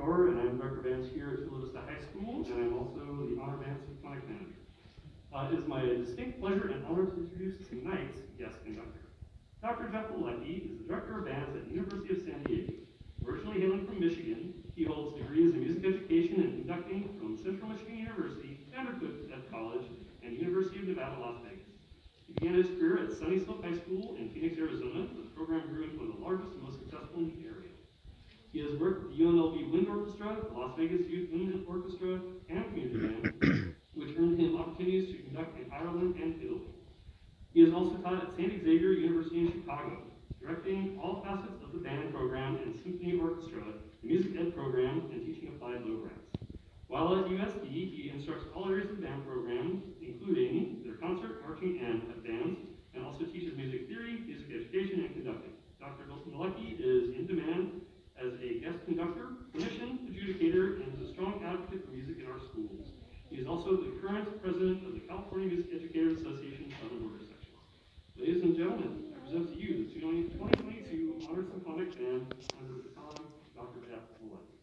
Bauer, and I'm Director of Bands here at Chula Vista High School, and I'm also the Honor Band Symphonic Manager. It is my distinct pleasure and honor to introduce tonight's guest conductor. Dr. Jeff Malecki is the Director of Bands at the University of San Diego. Originally hailing from Michigan, he holds degrees in music education and conducting from Central Michigan University, Vanderbilt College, and University of Nevada, Las Vegas. He began his career at Sunny Slope High School in Phoenix, Arizona, where the program grew into one of the largest and most successful in the area. He has worked with the UNLV Wind Orchestra, the Las Vegas Youth Wind Orchestra, and community band, which earned him opportunities to conduct in Ireland and Italy. He has also taught at St. Xavier University in Chicago, directing all facets of the band program and symphony orchestra, the music ed program, and teaching applied low brass. While at USD, he instructs all areas of the band program, including their concert, marching, and pep bands, and also teaches music theory, music education, and conducting. Dr. Malecki is in demand as a guest conductor, clinician, adjudicator, and is a strong advocate for music in our schools. He is also the current president of the California Music Educators Association Southern Border Section. Ladies and gentlemen, I present to you the 2022 Honor Symphonic Band under the baton of Dr. Jeff Malecki.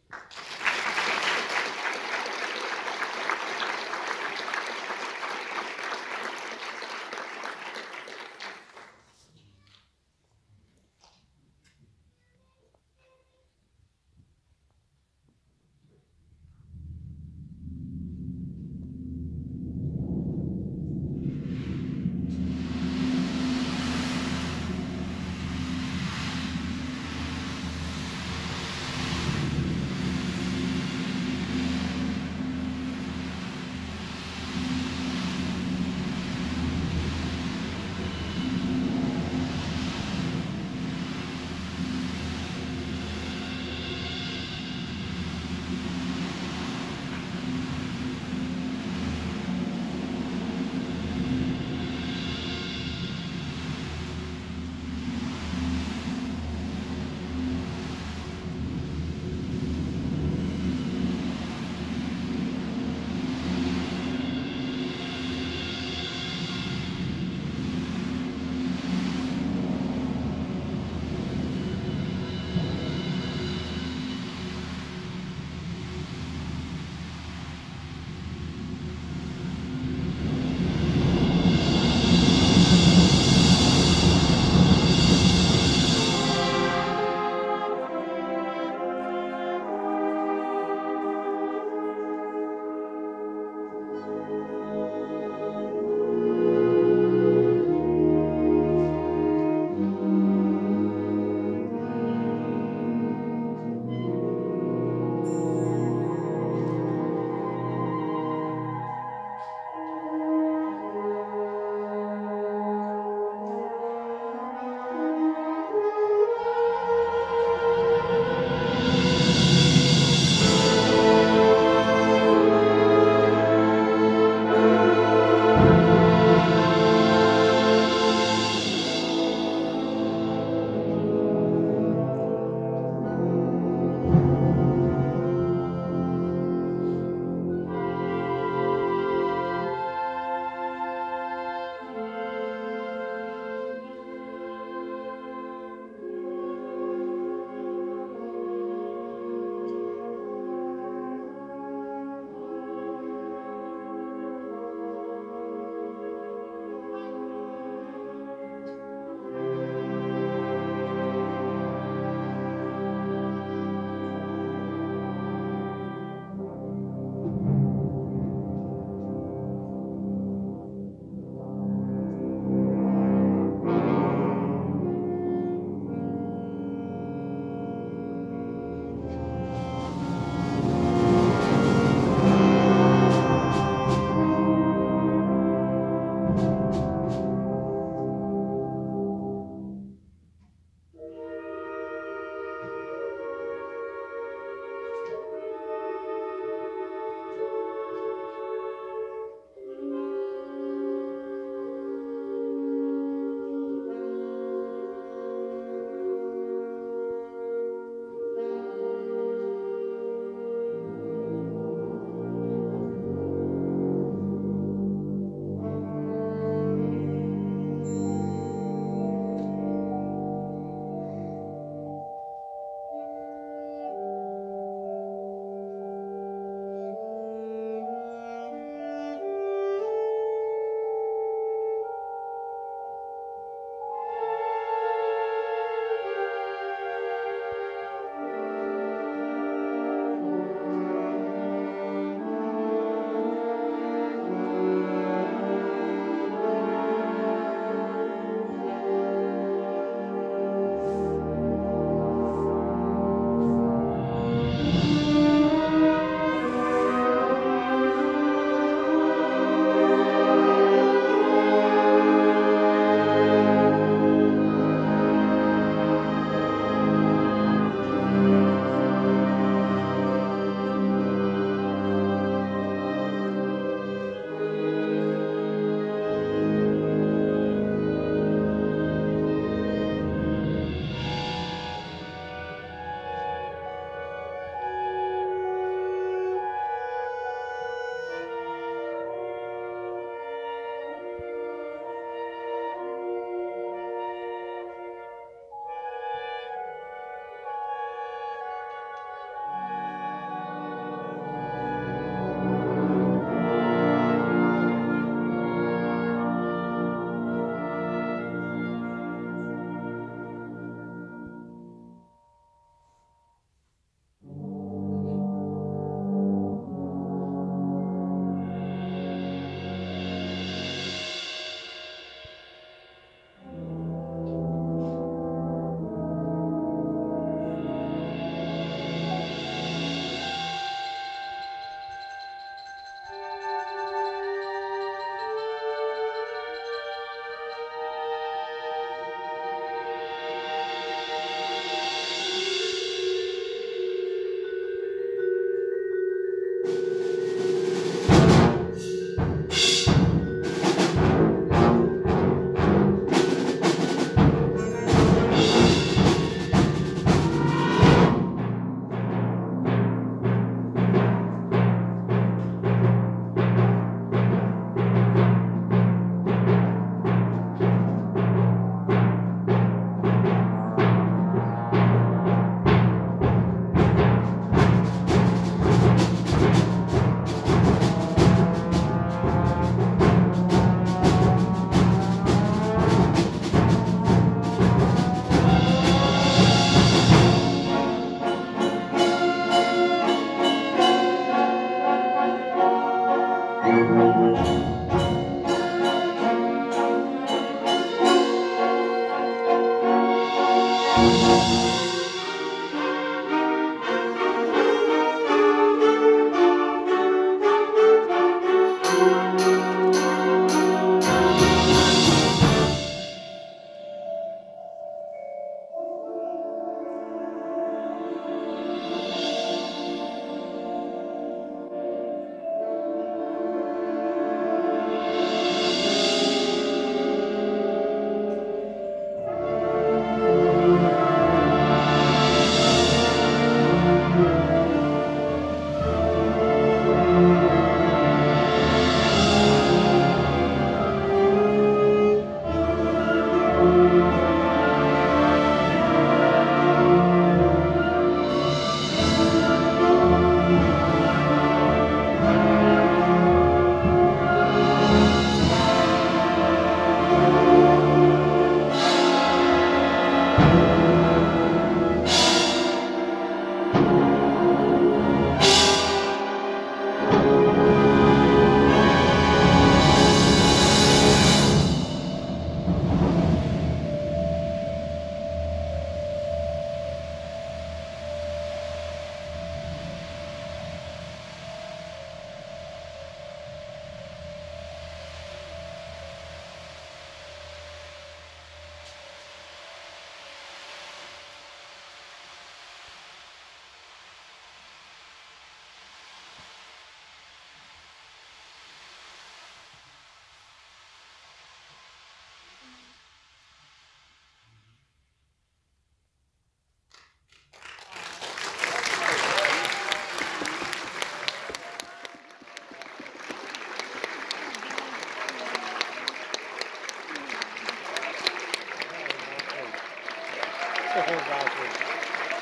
awesome.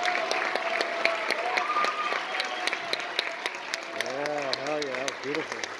Yeah, hell yeah, that was beautiful.